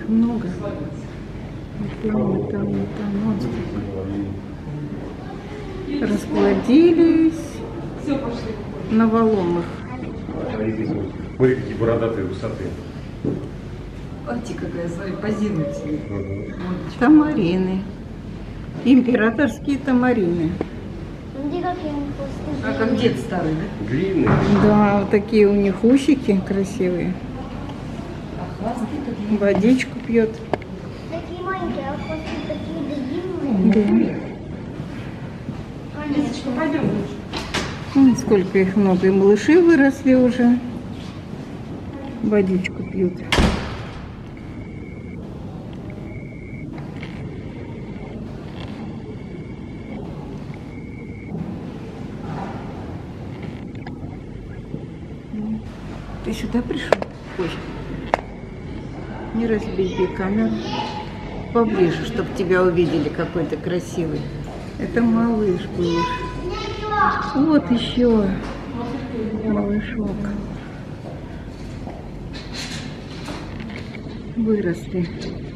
их много. И там. Вот сколько. Расплодились навалом их. Смотри, какие бородатые высоты. Ати какая, смотри, позируйте. Тамарины. Императорские тамарины. А как дед старый, да? Длинные. Да, вот такие у них усики красивые. А хвосты какие? Водичку пьет. Такие маленькие, а хвосты такие длинные. Да. Лизочка, пойдем лучше. Сколько их много. И малыши выросли уже. Водичку пьют. Ты сюда пришел? Ой. Не разбей камеру. Поближе, чтобы тебя увидели, какой ты красивый. Это малыш был. Вот еще малышок. Выросли.